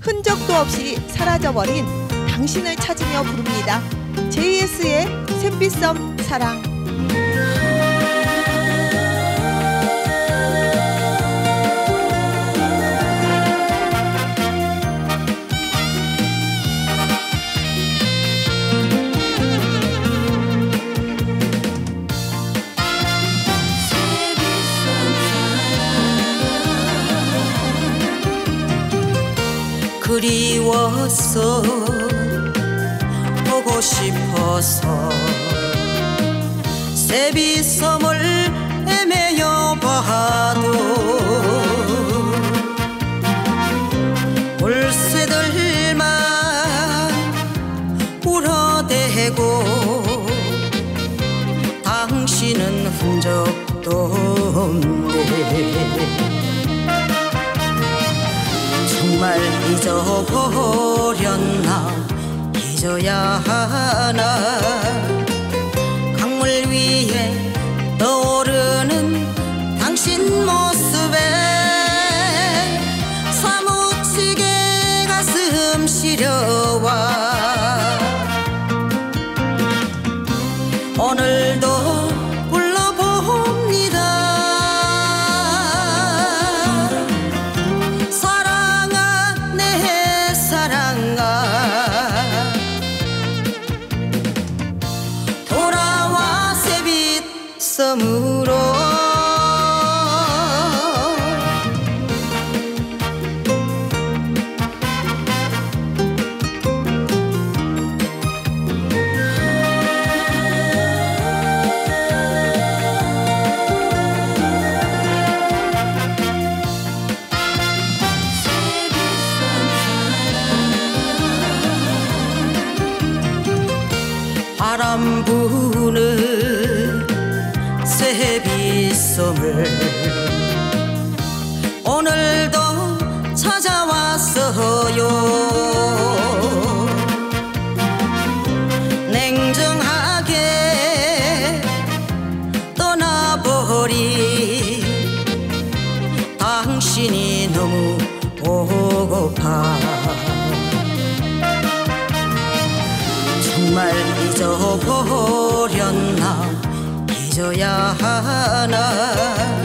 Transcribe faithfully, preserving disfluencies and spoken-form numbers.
흔적도 없이 사라져버린 당신을 찾으며 부릅니다. 제이에스의 샛빛섬 사랑. 그리워서 보고 싶어서 샛빛섬을 헤매어 봐도 물새들만 울어대고 당신은 흔적도 없네. 정말 잊어버렸나 잊어야 하나. 강물 위에 떠오르는 당신 모습에 사무치게 가슴 시려와. 오늘도 불러봅니다. 돌아와 샛빛섬으로. 바람 부는 샛빛섬을 오늘도 찾아왔어요. 냉정하게 떠나버린 당신이 너무 보고파. 정말 잊어버렸나 잊어야 하나.